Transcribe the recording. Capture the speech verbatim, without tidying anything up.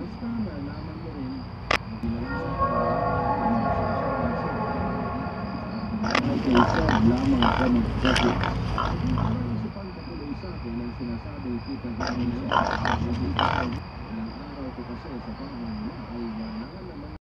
Basta nalaman mo rin, hindi na lang sa pag-iisip lamang ka mag-traffic. Parang si Pagpatuloy sa akin ang sinasabing kita galing sa ilang araw ko kasi sa pamang ay nangangaman